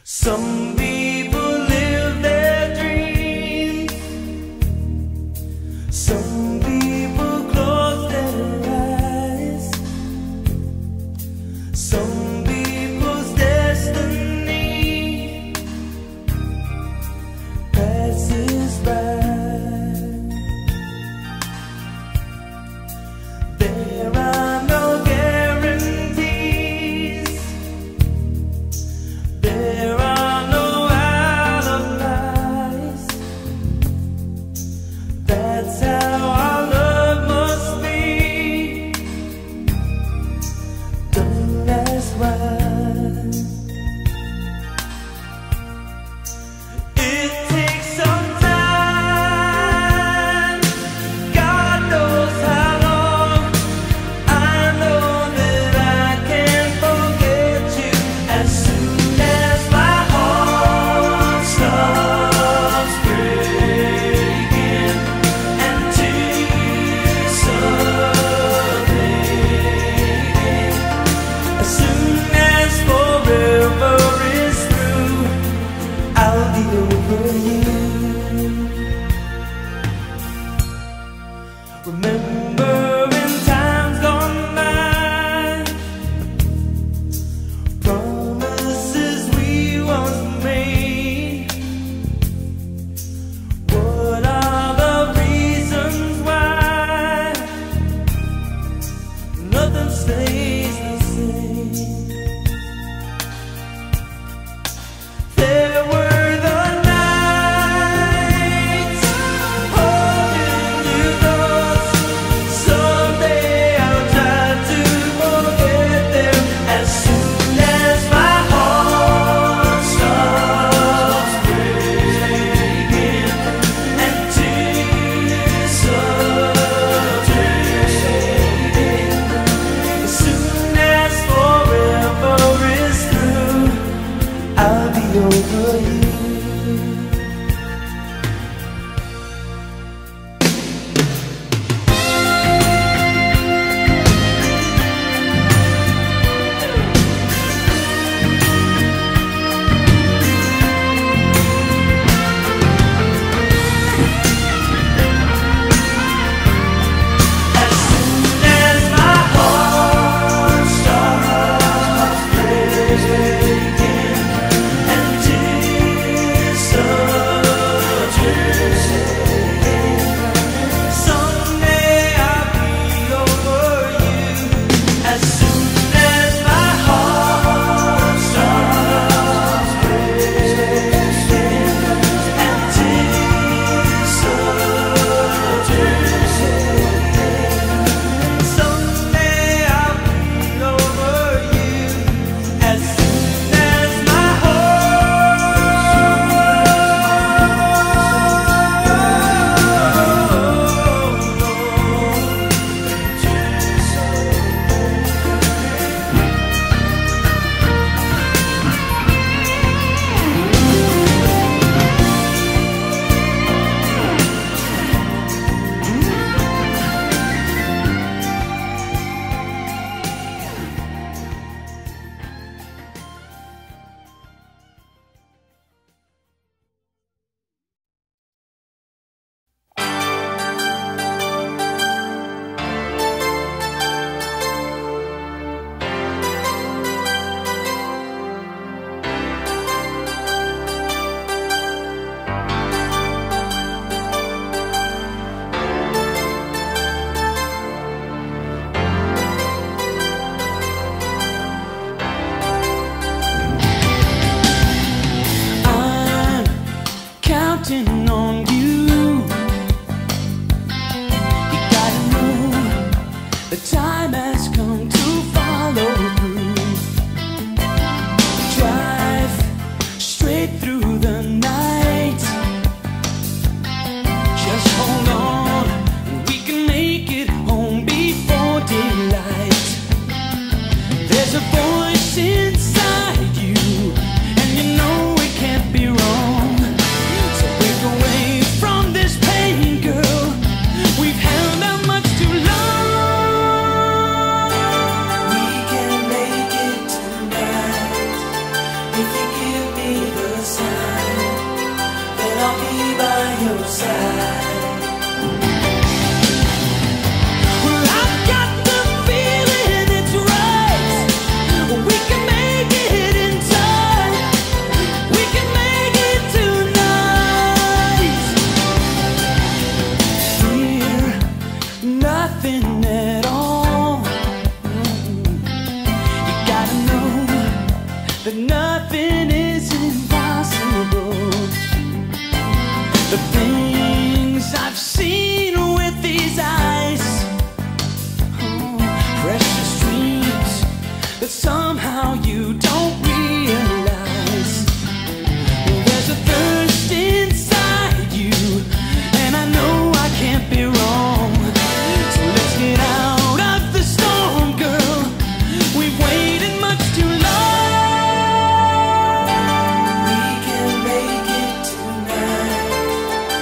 Some people live their dreams. Some people close their eyes. Some people's destiny passes by. There are no guarantees. There are no alibis. That's how our love must be. Don't ask why. It takes some time. God knows how long. I know that I can't forget you as soon as my heart stops breaking and tears start fading. As soon as forever is through, I'll be over you. Remember in times gone by, promises we once made. What are the reasons why nothing stays the same? There were the nights holding you close. Someday I'll try to forget them as soon as my heart stops breaking and tears start fading. As soon as forever is through, I'll be over you. As soon as my heart stops breaking and tears start fading, someday I'll be over you. As soon as my heart stops breaking and tears start fading, someday I'll be over you. As soon as my I'm counting on you. You gotta know the time has come to follow through. Drive straight through the night. Just hold on, and we can make it home before daylight. There's a voice inside you, and you know it can't be wrong. So break away outside. Well, I've got the feeling it's right. We can make it in time. We can make it tonight. Fear nothing at all. You gotta know that nothing is impossible. The things I've seen with these eyes, precious dreams that somehow you don't realize. There's a thirst inside you, and I know I can't be wrong. So let's get out of the storm, girl. We've waited much too long. We can make it tonight.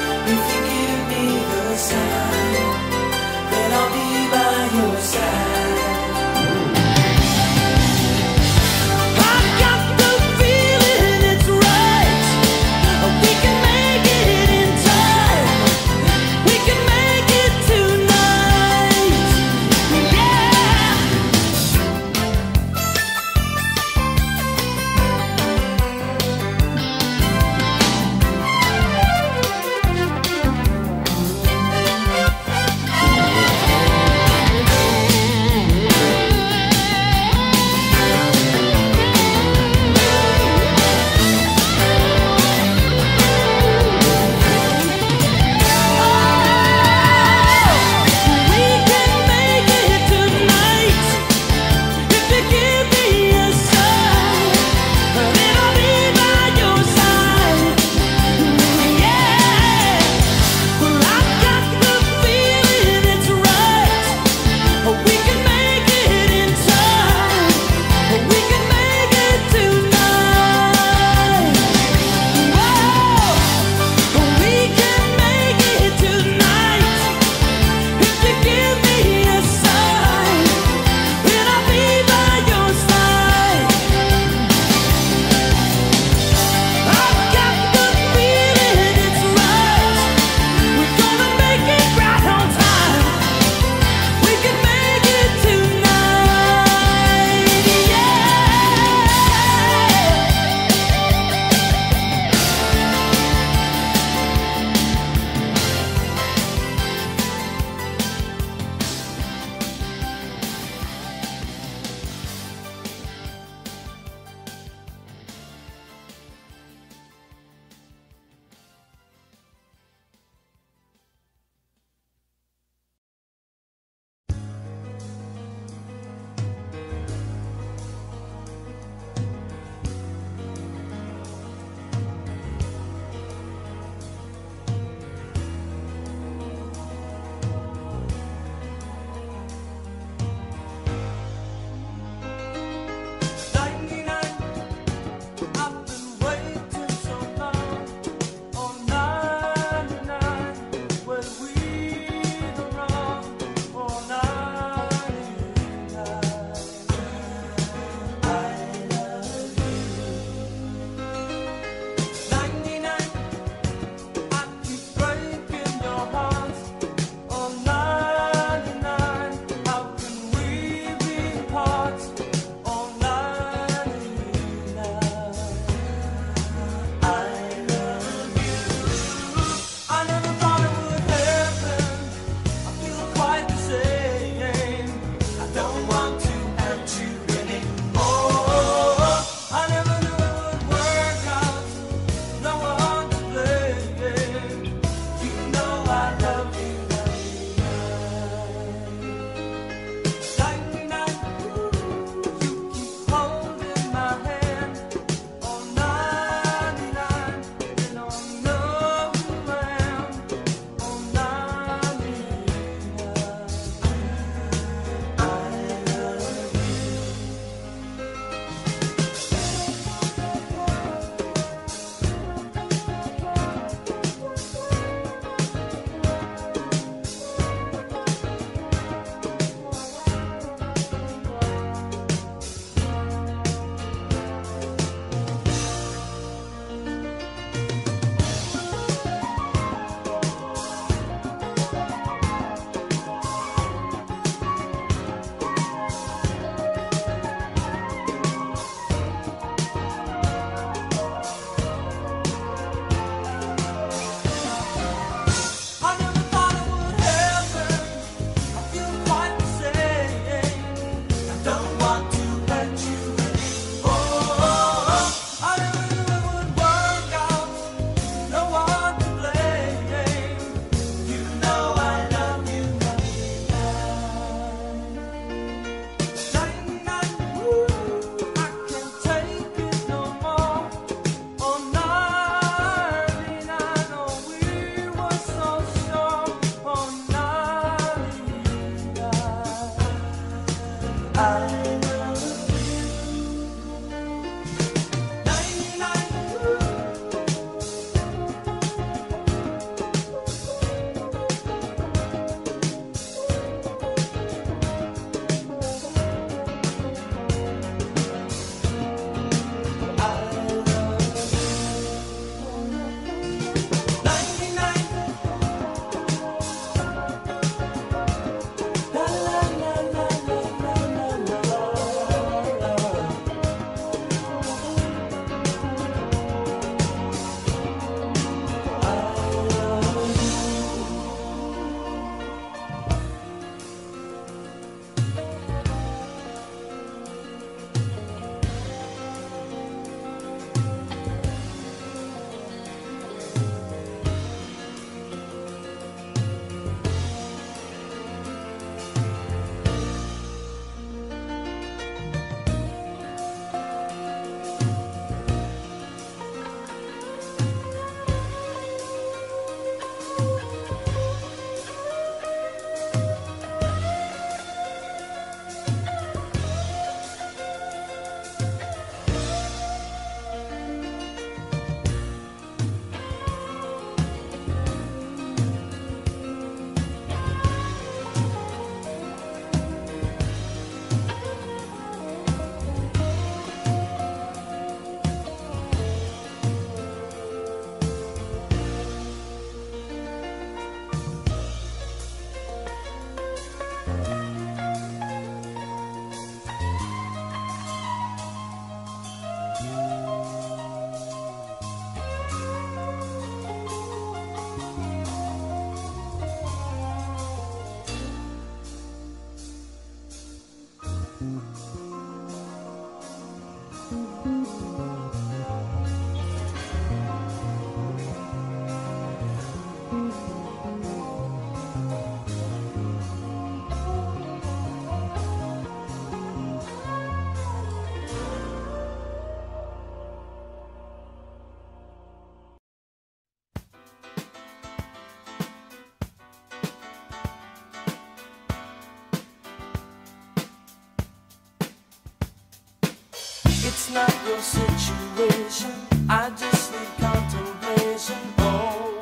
It's not your situation, I just need contemplation over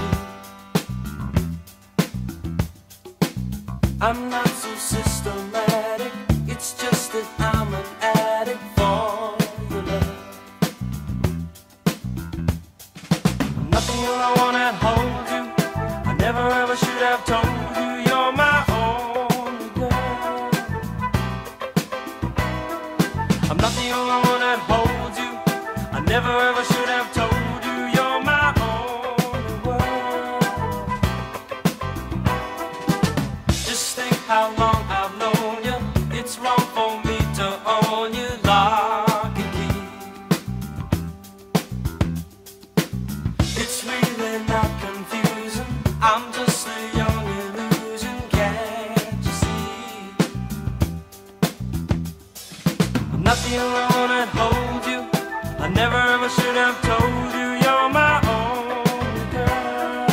you. I'm not so systematic, it's just that I'm an addict for your love. Nothing I wanna hold you, I never ever should have told you you're my only girl. I'm not the only one that holds you, I never ever should have told you you're my only world. Just think how long I've known you, it's wrong for me to own you lock and key. It's really not confusing, I'm just a young illusion, can't you see? I'm not the only one that holds you, I never ever should have told you you're my only girl.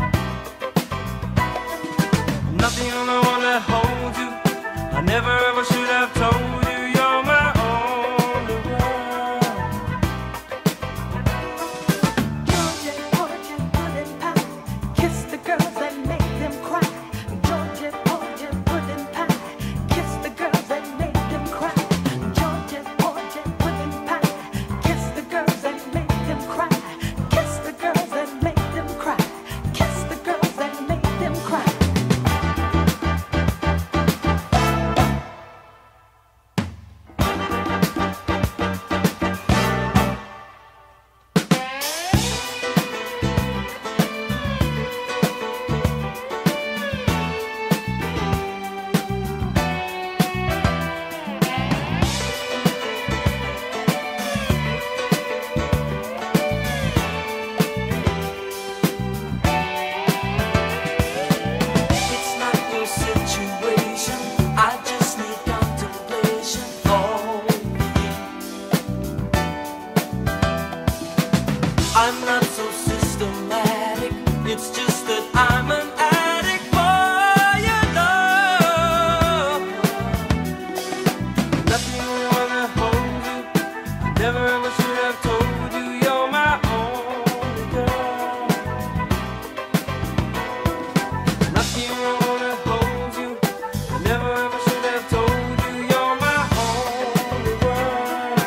I'm not the only one that holds you, I never ever should have told you you're my only world. Georgia, Georgia, pudding pie, kiss the girls and make them cry. Georgia, Georgia, pudding pie, kiss the girls and make them cry. Georgia, Georgia, pudding pie, kiss the girls and make them cry. Kiss the girls and make them cry. Kiss the girls and make them cry. It's not your situation, I just need contemplation over you. I'm not so systematic, it's just that I'm an addict for your love. Not the only one that holds you, I never ever should have told you you're my only girl. Not the only one that holds you, I never ever should have told you you're my only world.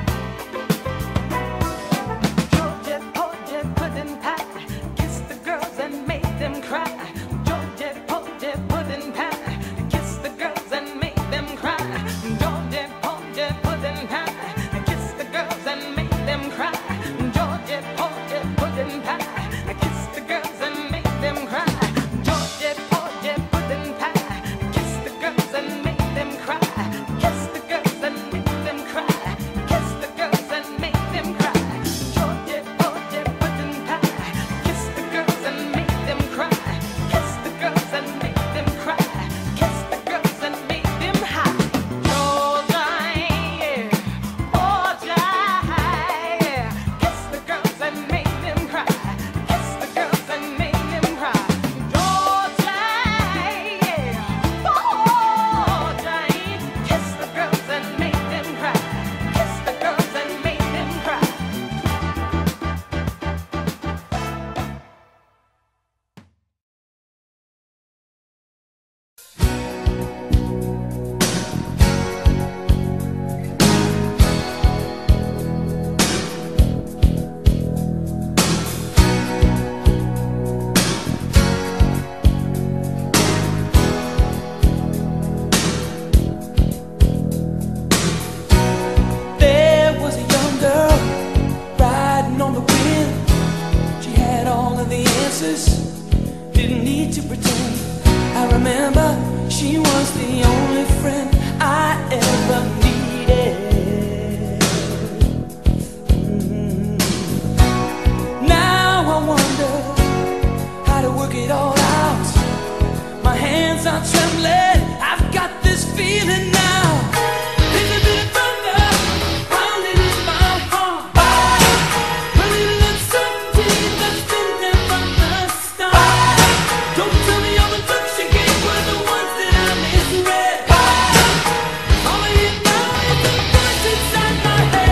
Georgia, Georgia, pudding pie, kiss the girls and make them cry. Georgia, Georgia, pudding pie, kiss the girls and make them cry. Georgia, Georgia, pudding pie, kiss the girls and make them cry. Georgia, Georgia, pudding pie, kiss the girls and make them cry. Georgia, Georgia, pudding pie, kiss the girls and make them cry. Kiss the girls and make them cry. Kiss the girls and make them cry. Georgia, Georgia, pudding pie, kiss the girls and make them cry. Kiss the girls and make them cry. Kiss the girls and make them high. Georgia, yeah, Georgia, yeah, kiss the girls and make them cry. Kiss the girls and make them cry. Georgia, yeah, Georgia, kiss the girls and make them cry. Kiss the girls and make them cry. There was a young girl riding on the wind. She had all of the answers, didn't need to pretend. I remember she was the only friend I ever needed. Now I wonder how to work it all out. My hands are trembling, I've got this feeling now. There's a bit of thunder pounding in my heart, a little uncertainty that's been there from the start. Don't tell me all the looks you gave were the ones that I misread. All I hear now is the voice inside my head.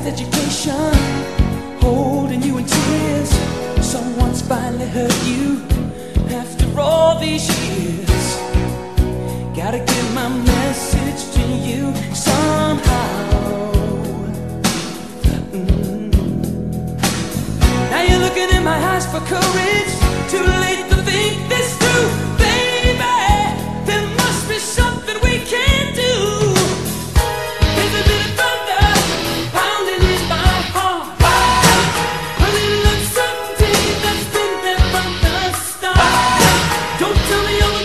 past education, holding you in tears. Someone's finally hurt you after all these years. Gotta get my message to you somehow. Now you're looking in my eyes for courage. Too late to think this through, baby. There must be something we can do. There's a bit of thunder pounding in my heart, a little uncertainty that's been there from the start. Don't tell me you're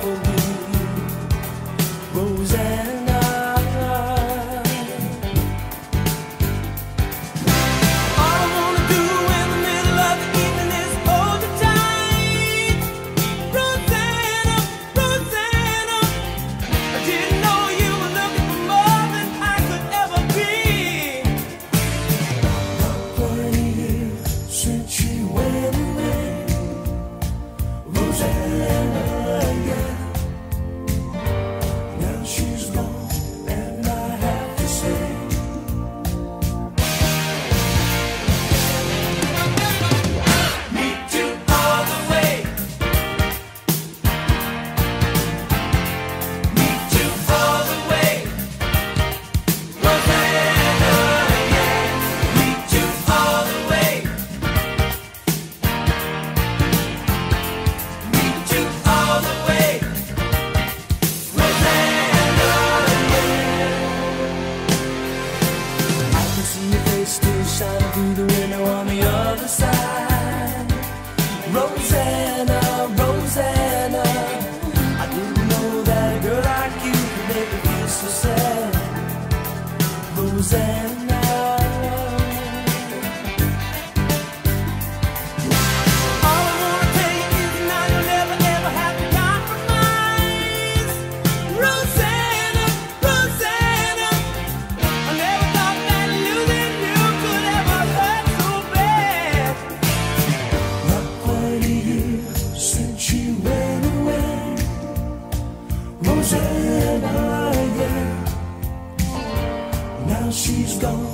for me, Rosanna. All I wanna do in the middle of the evening is hold you tight, Rosanna, Rosanna. I didn't know you were looking for more than I could ever be. Not 20 years since she went away, Rosanna, yeah. Now she's gone, and I have to say, me too all the way. Me too all the way. Rosanna, yeah. Me too all the way. Me too all the way. Rosanna, yeah. I can see your face still shining through the window on the other side. Rosanna, Rosanna, I didn't know that a girl like you could make me feel so sad. Rosanna, all I wanna tell you is now you'll never ever have to compromise. Rosanna, Rosanna, I never thought that losing you could ever hurt so bad. Not 20 years since she went away, Rosanna, yeah. Now she's gone,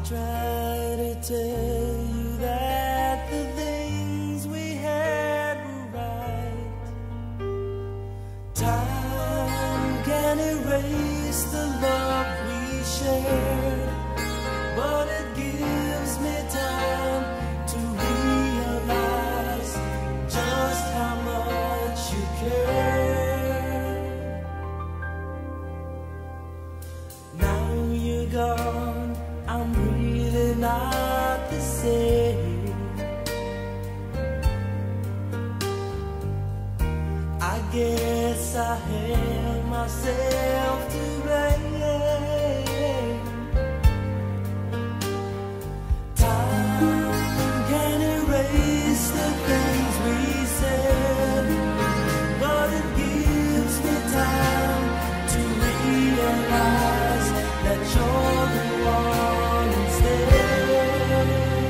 try to tell you that the things we had were right. Time can erase the love we shared, but it gives me time to realize just how much you care. Now you're gone, I'm really not the same. I guess I held myself to blame. Time can erase the things we said, but it gives me time to realize that you're the one instead.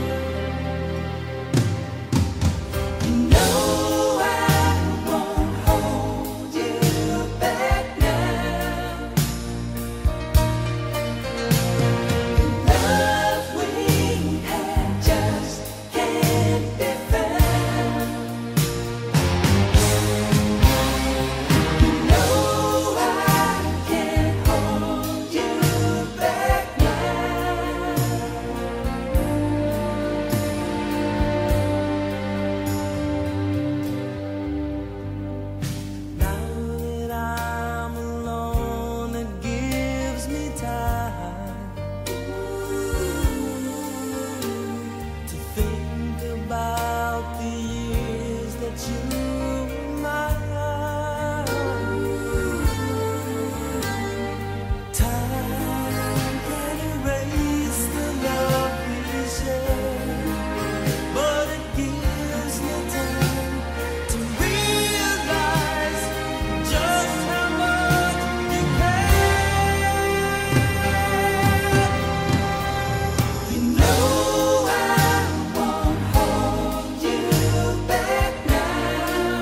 You know I won't hold you back now. The love we had just can't be found. You know I can't hold you back now. Now that I'm alone, it gives me time to think about the years that you were mine. Time can erase the love we shared, but it gives me time to realize just how much you care. You know I won't hold you back now.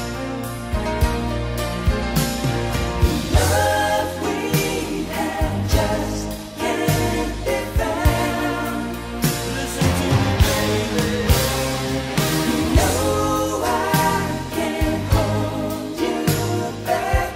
The love we had just can't be found. Listen to me, baby. You know I can't hold you back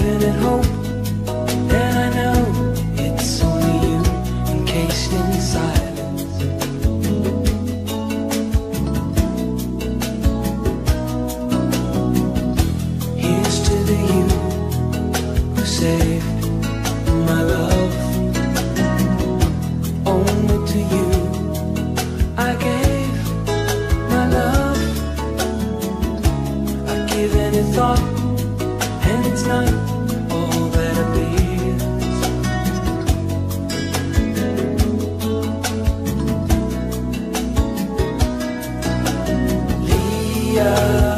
giving it hope, and I know it's only you encased in silence. Here's to the you who saved my love. Only to you I gave my love. I give any thought, and it's not all that appears. Leah,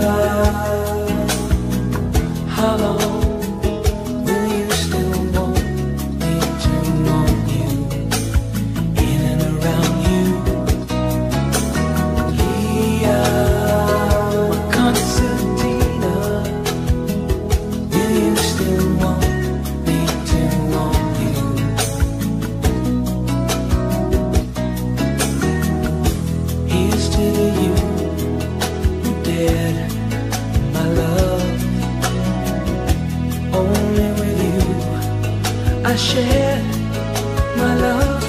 how long will you still want me to want you, in and around you? Leah, concertina, will you still want me to want you? Here's to the you who dared my love. Only with you I shared my love.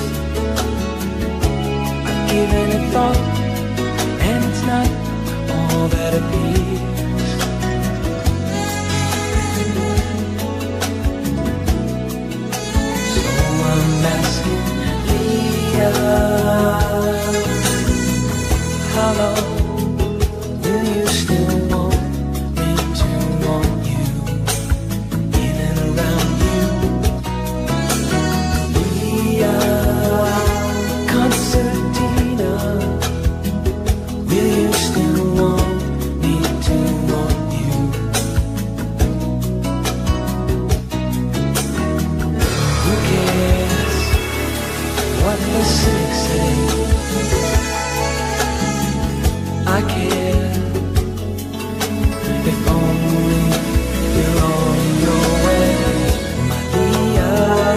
I've given it thought, and it's not all that appears. So I'm asking Leah, how long will you still want me to want you, in and around you? Leah, concertina, will you still want me to want you? Who cares what the cynics say? I care if only you're on your way, my Leah.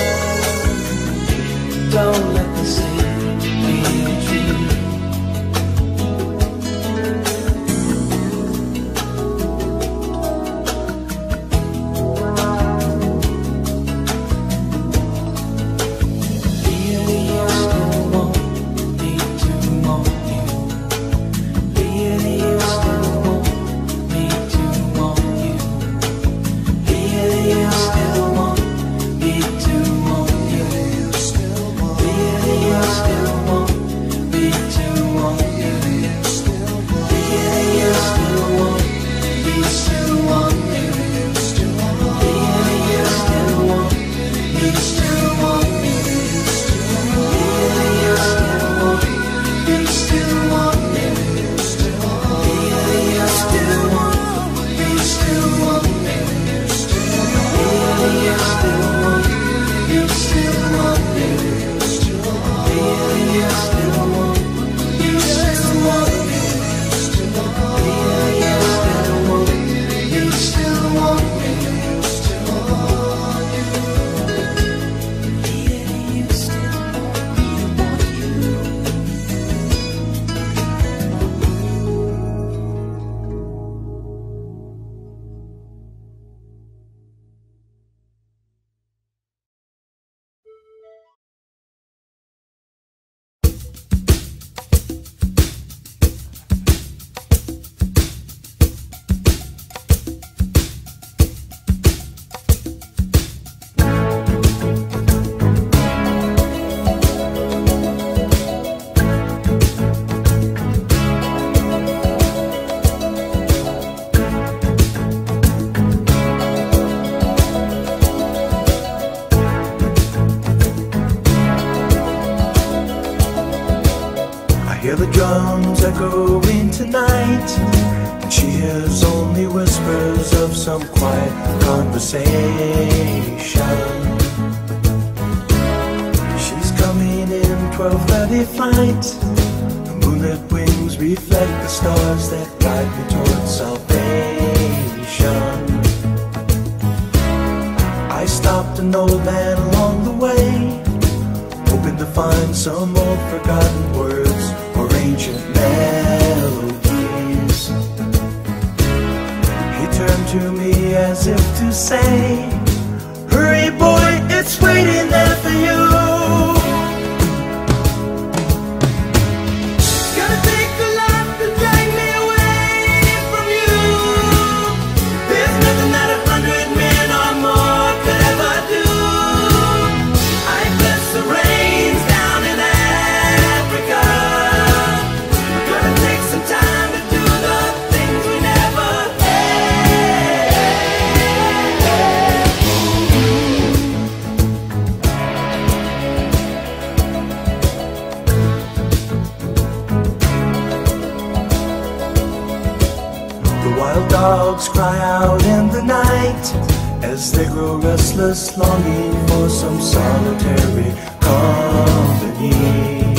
Don't let the sea be a dream. Leah, do you still want me to want you? Leah, do you still want me to want you? Leah, do you still want me to want you? Leah, do you still want me to want you? Leah, do you still want me to want you? Leah, do you still want me to want you? Leah, do you still want me to want you? Hear the drums echoing tonight, and she hears only whispers of some quiet conversation. She's coming in 12:30 flight. The moonlit wings reflect the stars that guide me towards salvation. I stopped an old man along the way, hoping to find some old forgotten words or ancient melodies. He turned to me me as if to say, hurry boy, it's waiting there for you. It's gonna take a lot to drag me away from you. There's nothing that 100 men or more could ever do. I bless the rains down in Africa. We're gonna take some time to do the things we never had. The wild dogs cry out in the night as they grow restless, longing for some solitary company.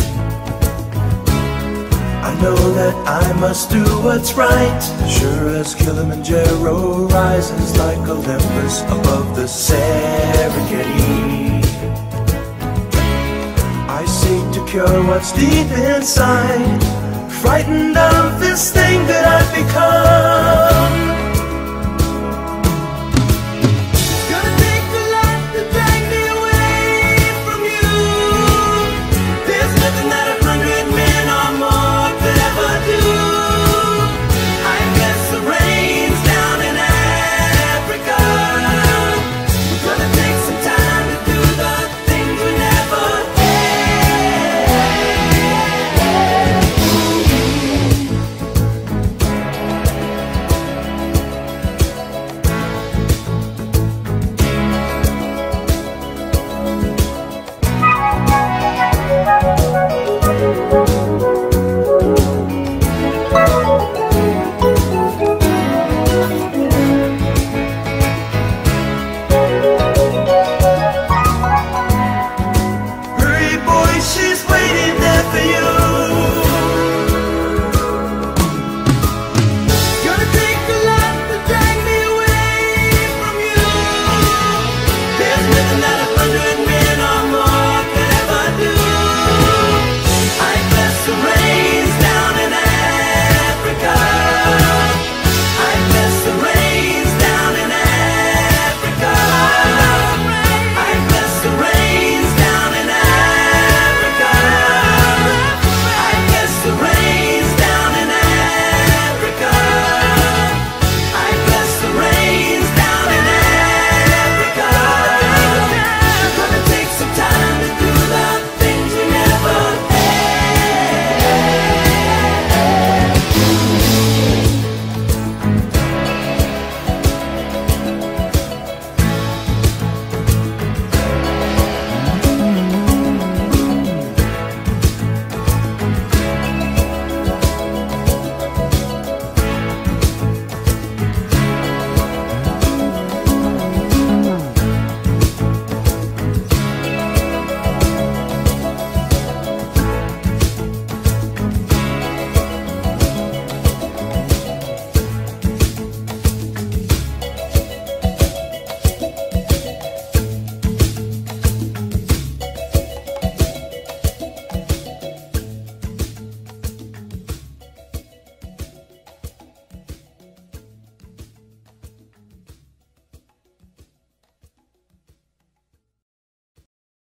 I know that I must do what's right, sure as Kilimanjaro rises like Olympus above the Serengeti. I seek to cure what's deep inside, frightened of this thing that I've become.